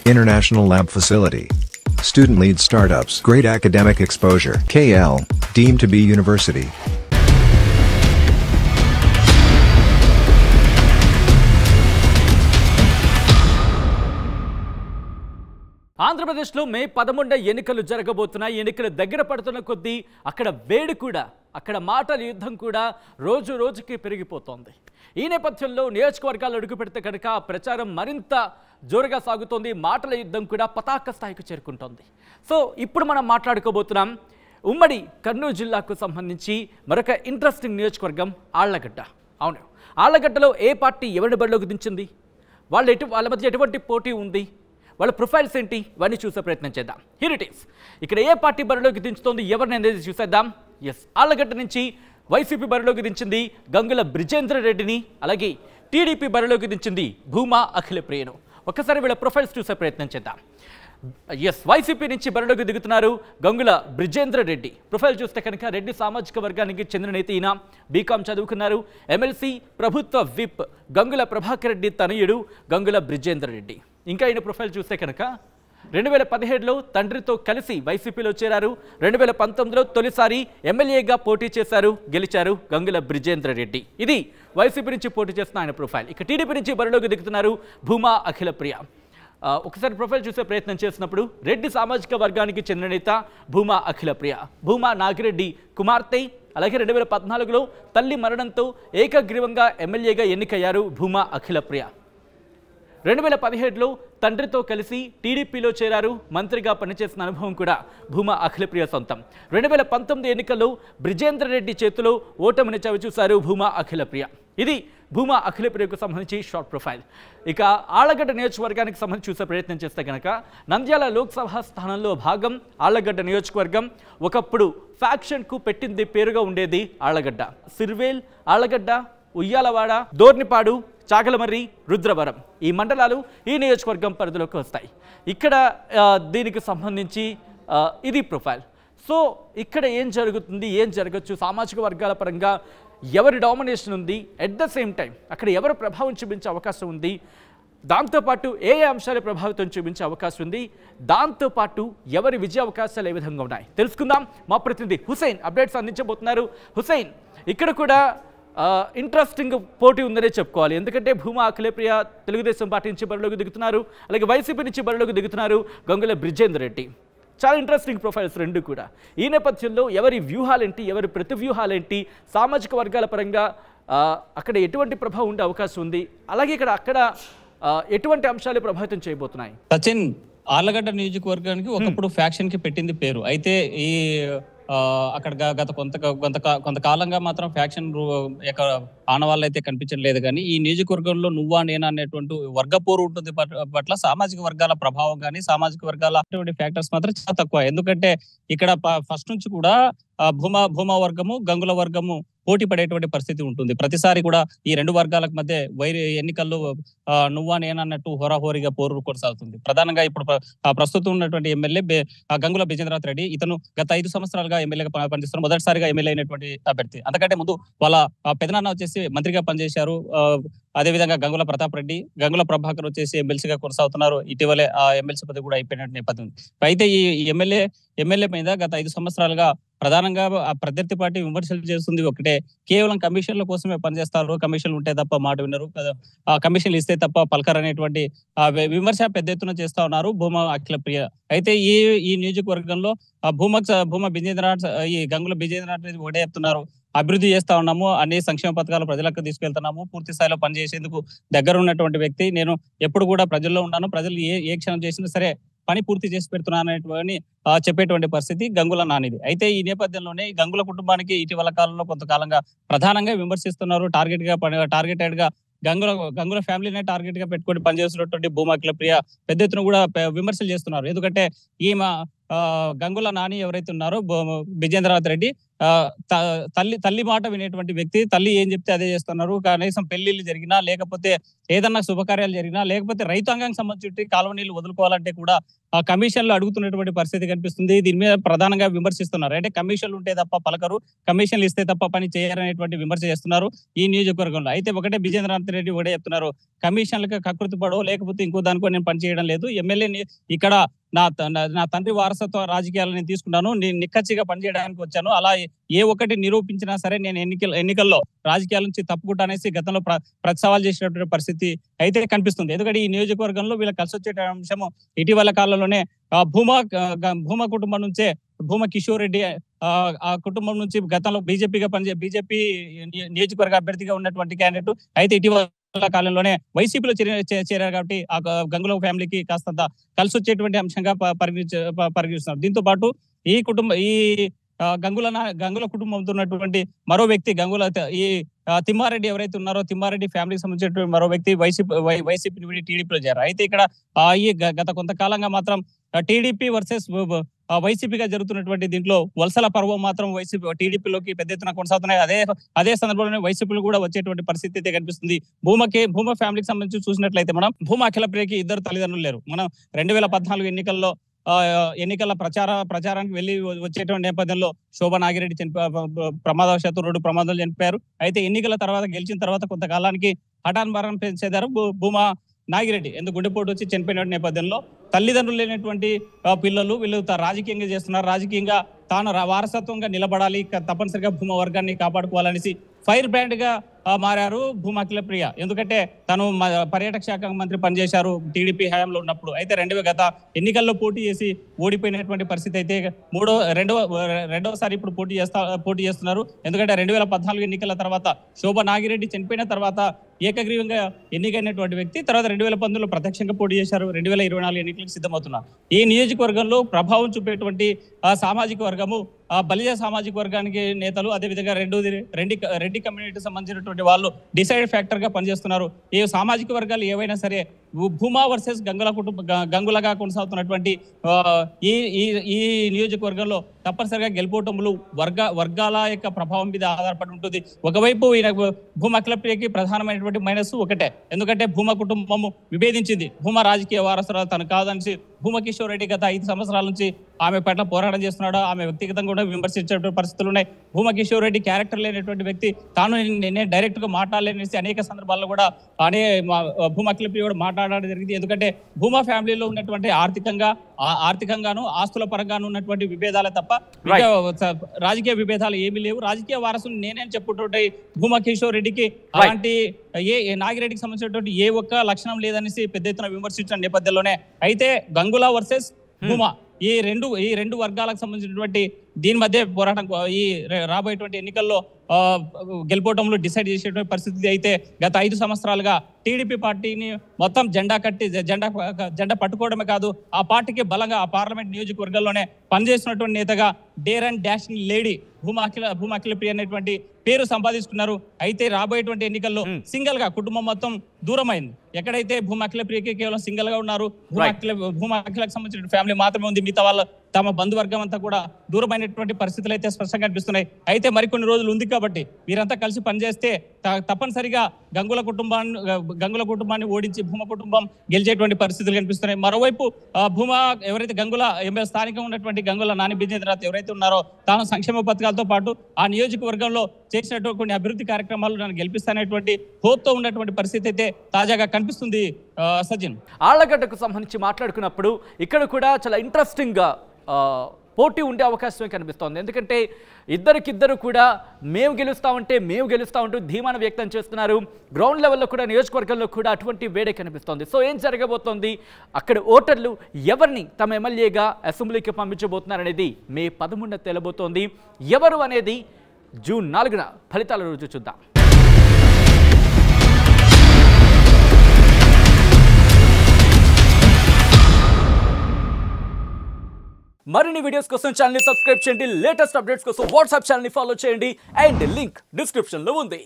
International lab facility. Student-led startups. Great academic exposure. KL, deemed to be university. ఆంధ్రప్రదేశ్లో మే 11 ఎన్నికలు జరగబోతున్నాయి. ఎన్నికలు దగ్గర పడుతున్న కొద్దీ అక్కడ వేడి కూడా, అక్కడ మాటల యుద్ధం కూడా రోజు రోజుకి పెరిగిపోతోంది. ఈ నేపథ్యంలో నియోజకవర్గాలు అడుగుపెడితే కనుక ప్రచారం మరింత జోరుగా సాగుతోంది. మాటల యుద్ధం కూడా పతాక స్థాయికి చేరుకుంటోంది. సో ఇప్పుడు మనం మాట్లాడుకోబోతున్నాం ఉమ్మడి కర్నూలు జిల్లాకు సంబంధించి మరొక ఇంట్రెస్టింగ్ నియోజకవర్గం ఆళ్లగడ్డ. అవును, ఆళ్లగడ్డలో ఏ పార్టీ ఎవరిని బరిలోకి దించింది, వాళ్ళ మధ్య ఎటువంటి పోటీ ఉంది, వాళ్ళ ప్రొఫైల్స్ ఏంటి, ఇవన్నీ చూసే ప్రయత్నం చేద్దాం. Here it is. ఇక్కడ ఏ పార్టీ బరిలోకి దించుతోంది, ఎవరిని అనేది చూసేద్దాం. ఎస్, ఆళ్లగడ్డ నుంచి వైసీపీ బరిలోకి దించింది గంగుల బ్రిజేంద్ర రెడ్డిని, అలాగే టీడీపీ బరిలోకి దించింది భూమా అఖిలప్రియను. ఒక్కసారి వీళ్ళ ప్రొఫైల్స్ చూసే ప్రయత్నం చేద్దాం. ఎస్, వైసీపీ నుంచి బరిలోకి దిగుతున్నారు గంగుల బ్రిజేంద్ర రెడ్డి. ప్రొఫైల్ చూస్తే కనుక రెడ్డి సామాజిక వర్గానికి చెందిన నేత ఈయన. బీకామ్ చదువుకున్నారు. ఎమ్మెల్సీ, ప్రభుత్వ విప్ గంగుల ప్రభాకర్ రెడ్డి తనయుడు గంగుల బ్రిజేంద్ర రెడ్డి. ఇంకా ఈయన ప్రొఫైల్ చూస్తే కనుక 2017లో తండ్రితో కలిసి వైసీపీలో చేరారు. 2019లో తొలిసారి ఎమ్మెల్యేగా పోటీ చేశారు, గెలిచారు గంగుల బ్రిజేంద్ర రెడ్డి. ఇది వైసీపీ నుంచి పోటీ చేస్తున్న ఆయన ప్రొఫైల్. ఇక టీడీపీ నుంచి బరిలోకి దిగుతున్నారు భూమా అఖిలప్రియ. ఒకసారి ప్రొఫైల్ చూసే ప్రయత్నం చేసినప్పుడు రెడ్డి సామాజిక వర్గానికి చెందిన నేత భూమా అఖిలప్రియ. భూమా నాగిరెడ్డి కుమార్తె. అలాగే 2014లో తల్లి మరణంతో ఏకగ్రీవంగా ఎమ్మెల్యేగా ఎన్నికయ్యారు భూమా అఖిలప్రియ. 2017లో తండ్రితో కలిసి టీడీపీలో చేరారు. మంత్రిగా పనిచేసిన అనుభవం కూడా భూమా అఖిలప్రియ సొంతం. 2019 ఎన్నికల్లో బ్రిజేంద్ర రెడ్డి చేతిలో ఓటమిని చవిచూశారు భూమా అఖిలప్రియ. ఇది భూమా అఖిలప్రియకు సంబంధించి షార్ట్ ప్రొఫైల్. ఇక ఆళ్లగడ్డ నియోజకవర్గానికి సంబంధించి చూసే ప్రయత్నం చేస్తే కనుక నంద్యాల లోక్సభ స్థానంలో భాగం ఆళ్లగడ్డ నియోజకవర్గం. ఒకప్పుడు ఫ్యాక్షన్కు పెట్టింది పేరుగా ఉండేది ఆళ్లగడ్డ. సిర్వేల్, ఆళ్లగడ్డ, ఉయ్యాలవాడ, దోర్నిపాడు, చాగలమర్రి, రుద్రవరం ఈ మండలాలు ఈ నియోజకవర్గం పరిధిలోకి వస్తాయి. ఇక్కడ దీనికి సంబంధించి ఇది ప్రొఫైల్. సో ఇక్కడ ఏం జరుగుతుంది, ఏం జరగచ్చు, సామాజిక వర్గాల పరంగా ఎవరి డామినేషన్ ఉంది, ఎట్ ద సేమ్ టైం అక్కడ ఎవరు ప్రభావం చూపించే అవకాశం ఉంది, దాంతోపాటు ఏ అంశాలు ప్రభావితం చూపించే అవకాశం ఉంది, దాంతోపాటు ఎవరి విజయ అవకాశాలు ఏ విధంగా ఉన్నాయి తెలుసుకుందాం. మా ప్రతినిధి హుసైన్ అప్డేట్స్ అందించబోతున్నారు. హుసైన్, ఇక్కడ కూడా ఇంట్రెస్టింగ్ పోటీ ఉందనే చెప్పుకోవాలి. ఎందుకంటే భూమా అఖిలప్రియ తెలుగుదేశం పార్టీ నుంచి బరిలోకి దిగుతున్నారు, అలాగే వైసీపీ నుంచి బరిలోకి దిగుతున్నారు గంగుల బ్రిజేంద్ర రెడ్డి. చాలా ఇంట్రెస్టింగ్ ప్రొఫైల్స్ రెండు కూడా. ఈ నేపథ్యంలో ఎవరి వ్యూహాలేంటి, ఎవరి ప్రతి వ్యూహాలేంటి, సామాజిక వర్గాల పరంగా అక్కడ ఎటువంటి ప్రభావం ఉండే అవకాశం ఉంది, అలాగే అక్కడ ఎటువంటి అంశాలు ప్రభావితం చేయబోతున్నాయి? సచిన్, ఆళ్లగడ్డ నియోజకవర్గానికి ఒకప్పుడు ఫ్యాక్షన్ కి పెట్టింది పేరు. అయితే ఈ అక్కడ గత కొంతకాలంగా మాత్రం ఫ్యాక్షన్ ఆనవాళ్ళు అయితే కనిపించడం లేదు. కానీ ఈ నియోజకవర్గంలో నువ్వా నేనా అనేటువంటి వర్గపోరు ఉంటుంది పట్ల సామాజిక వర్గాల ప్రభావం కానీ సామాజిక వర్గాల ఫ్యాక్టర్స్ మాత్రం చాలా తక్కువ. ఎందుకంటే ఇక్కడ ఫస్ట్ నుంచి కూడా భూమా వర్గము, గంగుల వర్గము పోటీ పడేటువంటి పరిస్థితి ఉంటుంది. ప్రతిసారి కూడా ఈ రెండు వర్గాలకు మధ్య ఎన్నికల్లో నువ్వా నేనన్నట్టు హోరాహోరీగా పోరు కొనసాగుతుంది. ప్రధానంగా ఇప్పుడు ప్రస్తుతం ఉన్నటువంటి ఎమ్మెల్యే గంగుల బ్రిజేంద్రనాథ్ రెడ్డి. ఇతను గత 5 సంవత్సరాలుగా ఎమ్మెల్యేగా పనిచేస్తున్నారు. మొదటిసారిగా ఎమ్మెల్యే అయినటువంటి అభ్యర్థి. అంతకంటే ముందు వాళ్ళ పెదనాన్న వచ్చేసి మంత్రిగా పనిచేశారు. అదేవిధంగా గంగుల ప్రతాప్ రెడ్డి, గంగుల ప్రభాకర్ వచ్చేసి ఎమ్మెల్సీగా కొనసాగుతున్నారు. ఇటీవలే ఆ ఎమ్మెల్సీ పదవి కూడా అయిపోయిన నేపథ్యం. అయితే ఈ ఎమ్మెల్యే మీద గత 5 సంవత్సరాలుగా ప్రధానంగా ఆ ప్రత్యర్థి పార్టీ విమర్శలు చేస్తుంది ఒకటే, కేవలం కమిషన్ల కోసమే పనిచేస్తారు, కమిషన్లు ఉంటే తప్ప మాట వినరు, ఆ కమిషన్లు ఇస్తే తప్ప పలకరు అనేటువంటి విమర్శ పెద్ద ఎత్తున చేస్తా ఉన్నారు భూమా అఖిలప్రియ. అయితే ఈ నియోజకవర్గంలో భూమా బ్రిజేంద్రనాథ్, ఈ గంగుల బ్రిజేంద్రనాథ్ ఒకటే చెప్తున్నారు, అభివృద్ధి చేస్తా ఉన్నాము, అన్ని సంక్షేమ పథకాలు ప్రజలకు తీసుకెళ్తున్నాము, పూర్తి స్థాయిలో పనిచేసేందుకు దగ్గర ఉన్నటువంటి వ్యక్తి నేను, ఎప్పుడు కూడా ప్రజల్లో ఉన్నాను, ప్రజలు ఏ క్షణం చేసినా సరే పని పూర్తి చేసి పెడుతున్నానని చెప్పేటువంటి పరిస్థితి గంగుల నానిది. అయితే ఈ నేపథ్యంలోనే గంగుల కుటుంబానికి ఇటీవల కాలంలో కొంతకాలంగా ప్రధానంగా విమర్శిస్తున్నారు. టార్గెటెడ్ గా గంగుల ఫ్యామిలీనే టార్గెట్ గా పెట్టుకొని పనిచేస్తున్నటువంటి భూమా అఖిలప్రియ పెద్ద ఎత్తున కూడా విమర్శలు చేస్తున్నారు. ఎందుకంటే గంగుల నాని ఎవరైతే ఉన్నారో విజేంద్రనాథ్ రెడ్డి తల్లి మాట వినేటువంటి వ్యక్తి. తల్లి ఏం చెప్తే అదే చేస్తున్నారు. కనీసం పెళ్లిళ్ళు జరిగినా, లేకపోతే ఏదన్నా శుభకార్యాలు జరిగినా, లేకపోతే రైతాంగానికి సంబంధించి కాలువ నీళ్లు వదులుకోవాలంటే కూడా కమిషన్లు అడుగుతున్నటువంటి పరిస్థితి కనిపిస్తుంది. దీని మీద ప్రధానంగా విమర్శిస్తున్నారు. అంటే కమిషన్లు ఉంటే తప్ప పలకరు, కమిషన్లు ఇస్తే తప్ప పని చేయరనేటువంటి విమర్శ చేస్తున్నారు ఈ నియోజకవర్గంలో. అయితే ఒకటే విజేంద్రనాథ్ రెడ్డి ఒకటే చెప్తున్నారు, కమిషన్లకు కకృతి పడో లేకపోతే ఇంకో దానికో నేను పని చేయడం లేదు. ఎమ్మెల్యే ఇక్కడ నా తండ్రి వారసత్వ రాజకీయాలను నేను తీసుకున్నాను, నేను నిక్కచ్చిగా పనిచేయడానికి వచ్చాను. అలా ఏ ఒక్కటి నిరూపించినా సరే నేను ఎన్నికల్లో రాజకీయాల నుంచి తప్పుకుంటా అనేసి గతంలో ప్రతిసవాల్ చేసినటువంటి పరిస్థితి అయితే కనిపిస్తుంది. ఎందుకంటే ఈ నియోజకవర్గంలో వీళ్ళకి కలిసి వచ్చే అంశము ఇటీవల కాలంలోనే భూమా కుటుంబం నుంచే భూమా కిషోర్ రెడ్డి ఆ కుటుంబం నుంచి గతంలో బీజేపీ నియోజకవర్గ అభ్యర్థిగా ఉన్నటువంటి క్యాండిడేట్ అయితే ఇటీవల కాలంలోనే వైసీపీలో చేరారు. కాబట్టి ఆ గంగుల ఫ్యామిలీకి కాస్తంత కలిసి వచ్చేటువంటి అంశంగా పరిగణిస్తున్నారు. దీంతో పాటు ఈ గంగుల కుటుంబంతో ఉన్నటువంటి మరో వ్యక్తి ఈ తిమ్మారెడ్డి ఎవరైతే ఉన్నారో తిమ్మారెడ్డి ఫ్యామిలీకి సంబంధించినటువంటి మరో వ్యక్తి వైసీపీని విడి టీడీపీలో చేరారు. అయితే ఇక్కడ ఈ గత కొంతకాలంగా మాత్రం టీడీపీ వర్సెస్ వైసీపీగా జరుగుతున్నటువంటి దీంట్లో వలసల పర్వం మాత్రం టీడీపీలోకి పెద్ద ఎత్తున కొనసాగుతున్నాయి. అదే సందర్భంలోనే వైసీపీలు కూడా వచ్చేటువంటి పరిస్థితి అయితే కనిపిస్తుంది. భూమా ఫ్యామిలీకి సంబంధించి చూసినట్లయితే మనం భూమా అఖిలప్రియకి ఇద్దరు తల్లిదండ్రులు లేరు. మనం 2014 ఎన్నికల ప్రచారానికి వెళ్లి వచ్చేటువంటి నేపథ్యంలో శోభా నాగిరెడ్డి ప్రమాదవశాత్తు 2 ప్రమాదాలు చనిపోయారు. అయితే ఎన్నికల తర్వాత గెలిచిన తర్వాత కొంతకాలానికి హఠాన్ మరణం చేశారు భూమా నాగిరెడ్డి. ఎందుకు గుండెపోటు వచ్చి చనిపోయిన నేపథ్యంలో తల్లిదండ్రులు లేనటువంటి పిల్లలు వీళ్ళు రాజకీయంగా చేస్తున్నారు. రాజకీయంగా తాను వారసత్వంగా నిలబడాలి, తప్పనిసరిగా భూమా వర్గాన్ని కాపాడుకోవాలనేసి ఫైర్ బ్రాండ్ గా మారారు భూమా అఖిలప్రియ. ఎందుకంటే తను పర్యాటక శాఖ మంత్రి పనిచేశారు టీడీపీ హయాంలో ఉన్నప్పుడు. అయితే గత ఎన్నికల్లో పోటీ చేసి ఓడిపోయినటువంటి పరిస్థితి అయితే రెండవసారి ఇప్పుడు పోటీ చేస్తున్నారు. ఎందుకంటే 2014 ఎన్నికల తర్వాత శోభా నాగిరెడ్డి చనిపోయిన తర్వాత ఏకగ్రీవంగా ఎన్నికైనటువంటి వ్యక్తి. తర్వాత 2019లో ప్రత్యక్షంగా పోటీ చేశారు. 2024 ఎన్నికలకు సిద్ధమవుతున్నారు. ఈ నియోజకవర్గంలో ప్రభావం చూపేటువంటి సామాజిక వర్గము బలిజ సామాజిక వర్గానికి నేతలు, అదేవిధంగా రెడ్డి కమ్యూనిటీ సంబంధించినటువంటి వాళ్ళు డిసైడ్ ఫ్యాక్టర్ గా పనిచేస్తున్నారు. ఈ సామాజిక వర్గాలు ఏవైనా సరే భూమా వర్సెస్ గంగులగా కొనసాగుతున్నటువంటి ఈ నియోజకవర్గంలో తప్పనిసరిగా గెలుపోటములు వర్గాల యొక్క ప్రభావం మీద ఆధారపడి ఉంటుంది. ఒకవైపు భూమా అఖిలప్రియకి ప్రధానమైనటువంటి మైనస్ ఒకటే, ఎందుకంటే భూమా కుటుంబము విభేదించింది. భూమా రాజకీయ వారసురాలు తను కాదని భూమా కిషోర్ రెడ్డి గత 5 సంవత్సరాల నుంచి ఆమె పట్ల పోరాటం చేస్తున్నాడు. ఆమె వ్యక్తిగతంగా కూడా విమర్శించేటువంటి పరిస్థితులు ఉన్నాయి. భూమా కిషోర్ రెడ్డి క్యారెక్టర్ లేనటువంటి వ్యక్తి, తాను నేను డైరెక్ట్ గా మాట్లాడలేనేసి అనేక సందర్భాల్లో కూడా భూమా అఖిలప్రియ కూడా మాట్లాడడం జరిగింది. ఎందుకంటే భూమా ఫ్యామిలీలో ఉన్నటువంటి ఆర్థికంగాను ఆస్తుల పరంగాను ఉన్నటువంటి విభేదాలే తప్ప రాజకీయ విభేదాలు ఏమీ లేవు. రాజకీయ వారసులు నేనేం చెప్పుకుంటుంటే భూమా కిషోర్ రెడ్డికి అలాంటి నాగిరెడ్డికి సంబంధించినటువంటి ఏ ఒక్క లక్షణం లేదనేసి పెద్ద ఎత్తున విమర్శించిన నేపథ్యంలోనే అయితే గంగుల వర్సెస్ భూమా ఈ రెండు వర్గాలకు సంబంధించినటువంటి దీని మధ్య పోరాటం ఈ రాబోయేటువంటి ఎన్నికల్లో గెలుపోవడంలో డిసైడ్ చేసేటువంటి పరిస్థితి అయితే గత 5 సంవత్సరాలుగా టీడీపీ పార్టీని మొత్తం జెండా పట్టుకోవడమే కాదు, ఆ పార్టీకి బలంగా ఆ పార్లమెంట్ నియోజకవర్గంలోనే పనిచేస్తున్నటువంటి నేతగా dare and dashing lady Bhuma Akhilapriya అనేటువంటి పేరు సంపాదించుకున్నారు. అయితే రాబోయేటువంటి ఎన్నికల్లో సింగిల్ గా కుటుంబం మొత్తం దూరమైంది. ఎక్కడైతే భూమా అఖిలప్రియకి కేవలం సింగిల్ గా ఉన్నారు, భూమా అఖిలకు సంబంధించిన ఫ్యామిలీ మాత్రమే ఉంది, మిగతా వాళ్ళ తమ బంధువర్గం అంతా కూడా దూరమైనటువంటి పరిస్థితులు అయితే స్పష్టంగా కనిపిస్తున్నాయి. అయితే మరికొన్ని రోజులు ఉంది కాబట్టి వీరంతా కలిసి పనిచేస్తే తప్పనిసరిగా గంగుల కుటుంబాన్ని ఓడించి భూమా కుటుంబం గెలిచేటువంటి పరిస్థితులు కనిపిస్తున్నాయి. మరోవైపు భూమా ఎవరైతే స్థానికంగా ఉన్నటువంటి గంగుల నాని విజేంద్రనాథ్ ఎవరైతే ఉన్నారో తాను సంక్షేమ పథకాలతో పాటు ఆ నియోజకవర్గంలో చేసినటువంటి కొన్ని అభివృద్ధి కార్యక్రమాలు నన్ను గెలిపిస్తానేటువంటి హోప్తో ఉన్నటువంటి పరిస్థితి అయితే తాజాగా కనిపిస్తుంది. సజిన్, ఆళ్లగడ్డకు సంబంధించి మాట్లాడుకున్నప్పుడు ఇక్కడ కూడా చాలా ఇంట్రెస్టింగ్ గా పోటీ ఉండే అవకాశమే కనిపిస్తోంది. ఎందుకంటే ఇద్దరికిద్దరు కూడా మేము గెలుస్తామంటూ ధీమాను వ్యక్తం చేస్తున్నారు. గ్రౌండ్ లెవెల్లో కూడా నియోజకవర్గంలో కూడా అటువంటి వేడే కనిపిస్తోంది. సో ఏం జరగబోతోంది, అక్కడ ఓటర్లు ఎవరిని తమ ఎమ్మెల్యేగా అసెంబ్లీకి పంపించబోతున్నారనేది మే 13న తేలబోతోంది. ఎవరు అనేది జూన్ 4న ఫలితాల రోజు చూద్దాం. మరిన్ని వీడియోస్ కోసం ఛానల్ ని సబ్స్క్రైబ్ చేయండి. లేటెస్ట్ అప్డేట్స్ కోసం వాట్సాప్ ఛానల్ ని ఫాలో చేయండి. అండ్ లింక్ డిస్క్రిప్షన్ లో ఉంది.